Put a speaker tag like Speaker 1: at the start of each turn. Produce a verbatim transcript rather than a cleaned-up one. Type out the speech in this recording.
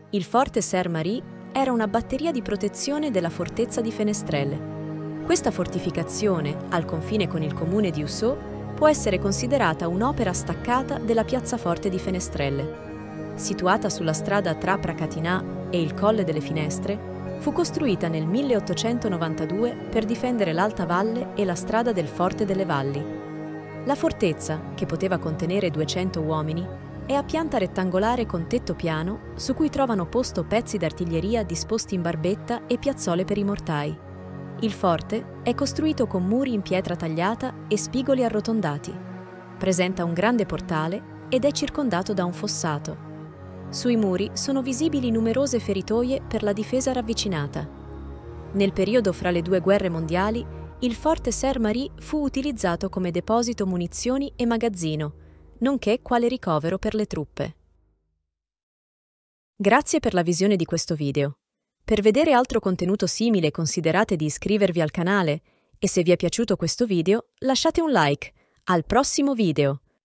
Speaker 1: Il forte Serre-Marie era una batteria di protezione della fortezza di Fenestrelle. Questa fortificazione, al confine con il comune di Ussò, può essere considerata un'opera staccata della piazzaforte di Fenestrelle. Situata sulla strada tra Pracatinà e il Colle delle Finestre, fu costruita nel milleottocentonovantadue per difendere l'Alta Valle e la strada del Forte delle Valli. La fortezza, che poteva contenere duecento uomini, è a pianta rettangolare con tetto piano, su cui trovano posto pezzi d'artiglieria disposti in barbetta e piazzole per i mortai. Il forte è costruito con muri in pietra tagliata e spigoli arrotondati. Presenta un grande portale ed è circondato da un fossato. Sui muri sono visibili numerose feritoie per la difesa ravvicinata. Nel periodo fra le due guerre mondiali, il forte Serre-Marie fu utilizzato come deposito munizioni e magazzino, nonché quale ricovero per le truppe. Grazie per la visione di questo video. Per vedere altro contenuto simile considerate di iscrivervi al canale e se vi è piaciuto questo video lasciate un like. Al prossimo video!